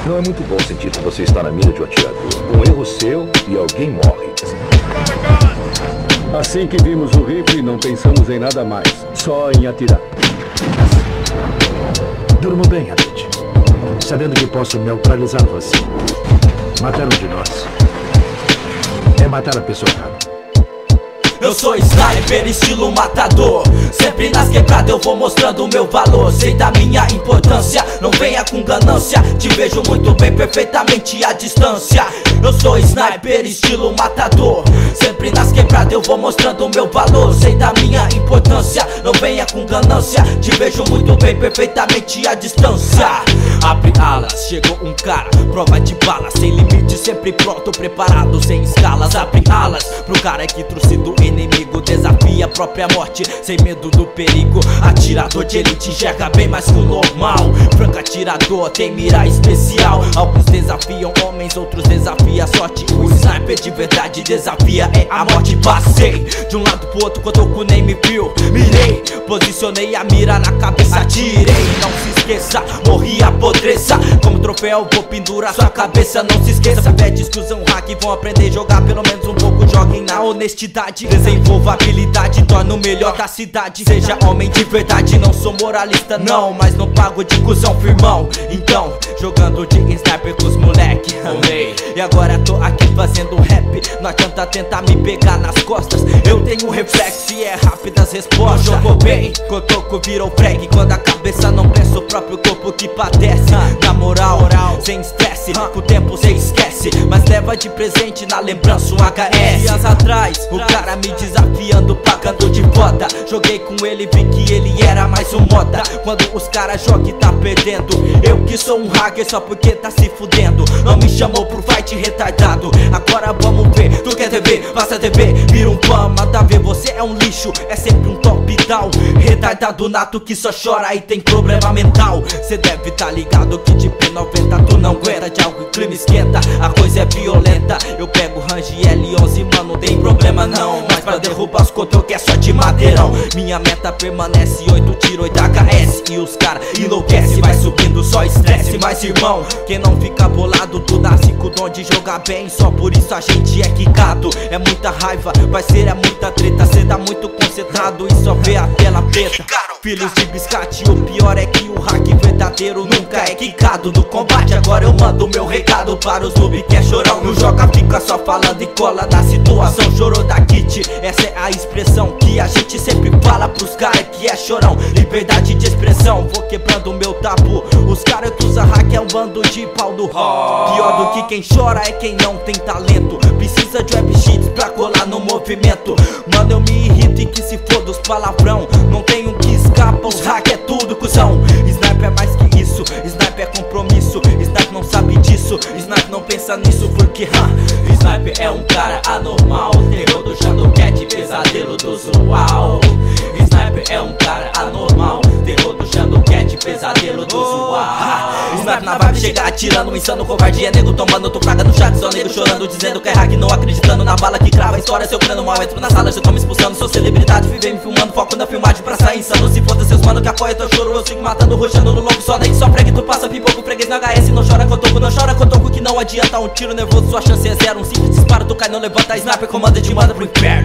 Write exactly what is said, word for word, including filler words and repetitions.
Não é muito bom sentir que você está na mira de um atirador. Um erro seu e alguém morre. Assim que vimos o rifle, não pensamos em nada mais. Só em atirar. Durmo bem à noite, sabendo que posso neutralizar você. Matar um de nós é matar a pessoa errada. Eu sou sniper, estilo matador. Sempre nas quebradas eu vou mostrando o meu valor. Sei da minha importância, não venha com ganância. Te vejo muito bem, perfeitamente à distância. Eu sou sniper, estilo matador. Sempre nas quebradas eu vou mostrando o meu valor. Sei da minha importância, não venha com ganância. Te vejo muito bem, perfeitamente à distância. Abre alas, chegou um cara, prova de bala. Sem limite, sempre pronto, preparado, sem escalas. Abre alas pro cara que trouxe do inimigo. Desafia a própria morte, sem medo do perigo. Atirador de elite enxerga bem mais que o normal. Franco atirador, tem mira especial. Alguns desafiam homens, outros desafiam a sorte. O sniper de verdade desafia é a morte. Passei de um lado pro outro quando o nem me viu. Mirei, posicionei a mira na cabeça, atirei. Não se esqueça, morri apodreça. Como troféu vou pendurar sua cabeça. Não se esqueça, pedes que usam hack vão aprender a jogar pelo menos um pouco. Joguem na honestidade, desenvolva habilidade, torna o melhor da cidade. Seja homem de verdade, não sou moralista não, mas não pago de cuzão firmão. Então, jogando de sniper com os moleque. E agora tô aqui fazendo rap. Não adianta tentar me pegar nas costas. Eu tenho reflexo e é rápidas respostas. Jogou bem, cotoco virou frag. Quando a cabeça não pensa, o próprio corpo que padece. Na moral, sem estresse, com o tempo cê esquece. Mas leva de presente na lembrança um H S. Dias atrás, o cara me desafiando, pagando de foda. Joguei com ele, vi que ele era mais um moda. Quando os caras jogam e tá perdendo, eu que sou um hacker só porque tá se fudendo. Não me chamou pro fight retardado. Agora vamos ver, tu quer T V, passa T V, vira um fã, manda ver, você é um lixo, é sempre um top down. Retardado nato que só chora e tem problema mental. Cê deve tá ligado que de P noventa tu não aguenta. De algo o clima esquenta, a coisa é violenta. Eu pego range L onze, mano, não tem problema não. Mas pra derrubar os cotoques é só de madeirão. Minha meta permanece, oito tiro, oito H S. E os cara enlouquece, vai subindo só estresse. Mas irmão, quem não fica bolado, tu nasce com o dom de jogar bem. Só por isso a gente é quicado. É muita raiva, parceiro, é muita treta. Cê tá muito concentrado e só vê a tela preta. Filhos de biscate, o pior é que o hack verdadeiro nunca é quicado. No combate agora eu mando meu recado para os noob que é chorão. Não joga, fica só falando e cola na situação. Chorou da kit, essa é a expressão que a gente sempre fala pros caras que é chorão. Liberdade de expressão, vou quebrando o meu tabu. Os caras que usam hack é um bando de pau do rock. Pior do que quem chora é quem não tem talento. Precisa de web sheets pra colar no movimento. Mano, eu me irrito e que se foda os palavrão. Não tenho que escapa, os hack é tudo cuzão. Sniper é mais que isso, sniper é compromisso. Sniper não sabe disso, sniper não pensa nisso. Porque, ha, sniper é um cara anormal. Terror do Xandocat, pesadelo do Zual. Sniper é um cara anormal. Terror do Xandocat, pesadelo do Zual. Sniper na vibe chega atirando, um insano covardia. Nego tomando tu praga no chat, só nego chorando, dizendo que é hack, não acreditando na bala que crava a história. Seu crânio mal, entro na sala, já tô me expulsando. Sou celebridade, vivei me filmando, foco na filmagem pra sair insano. Se foda seus mano que apoia teu choro, eu sigo matando, roxando no longo. Só nem só prega, tu passa pipoco, freguês no H S. Não chora cotoco, não chora cotoco, que não adianta um tiro nervoso. Sua chance é zero, um simples disparo, tu cai, não levanta. Sniper comanda, te manda pro inferno.